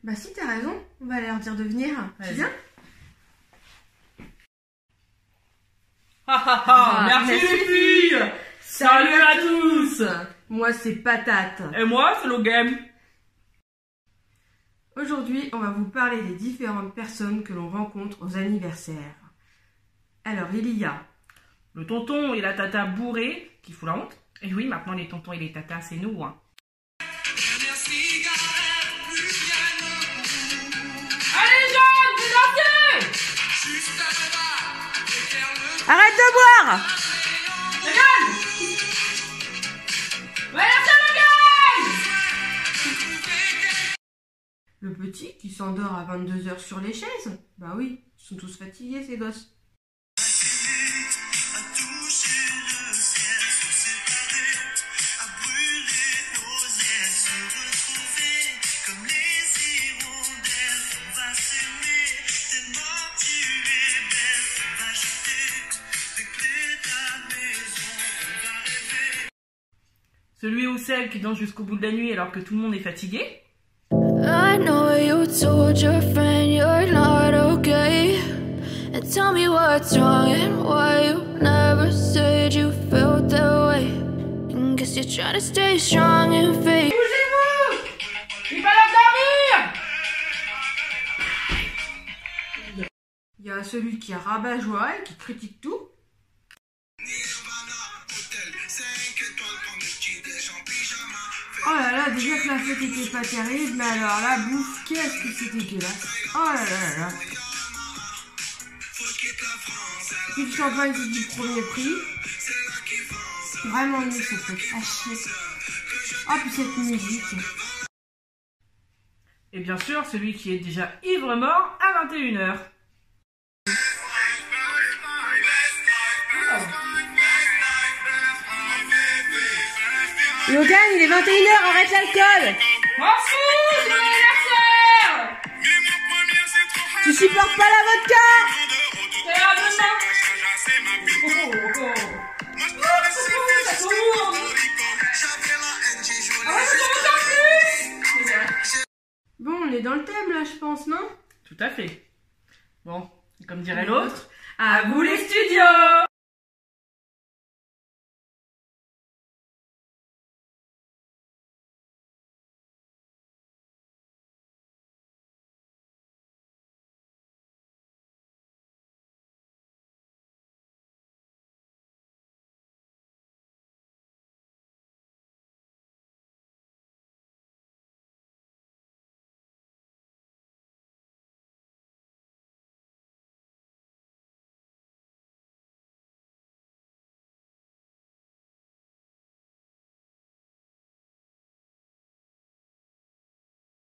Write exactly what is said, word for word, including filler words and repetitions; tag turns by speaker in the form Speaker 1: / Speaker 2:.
Speaker 1: Bah si, t'as raison, on va leur dire de venir. Tu viens?
Speaker 2: Ha ha ha, merci les filles. Salut à tous.
Speaker 1: Moi c'est Patate.
Speaker 2: Et moi c'est Logame.
Speaker 1: Aujourd'hui, on va vous parler des différentes personnes que l'on rencontre aux anniversaires. Alors, il y a
Speaker 2: le tonton et la tata bourrée qui fout la honte. Et oui, maintenant les tontons et les tatas, c'est nous. Hein. Allez, Jean, vous
Speaker 1: arrête de boire! Le petit qui s'endort à vingt-deux heures sur les chaises? Bah oui, ils sont tous fatigués ces gosses.
Speaker 2: Celui ou celle qui danse jusqu'au bout de la nuit alors que tout le monde est fatigué.
Speaker 3: I know you told your friend you're not okay. And tell me what's wrong and why you never said you felt that way. And guess you're trying to stay strong and fake.
Speaker 2: Bougez-vous! Il va la dormir!
Speaker 1: Il y a celui qui est rabat-joie et qui critique tout. Oh là là, déjà que la fête était pas terrible, mais alors la bouffe, qu'est-ce que c'était dégueulasse. Oh là là là là. Puis le champagne, c'est du premier prix. Vraiment nul cette fête, à chier. Oh, puis cette musique.
Speaker 2: Et bien sûr, celui qui est déjà ivre-mort à vingt et une heures.
Speaker 1: Logan, il est vingt et une heures, arrête l'alcool.
Speaker 2: M'en fous, c'est mon anniversaire.
Speaker 1: Tu supportes pas la vodka?
Speaker 2: C'est la demain. Oh, oh, oh. Ça tourne. Ah ouais, ça tourne plus.
Speaker 1: Bon, on est dans le thème là, je pense, non?
Speaker 2: Tout à fait. Bon, comme dirait l'autre, à vous les studios.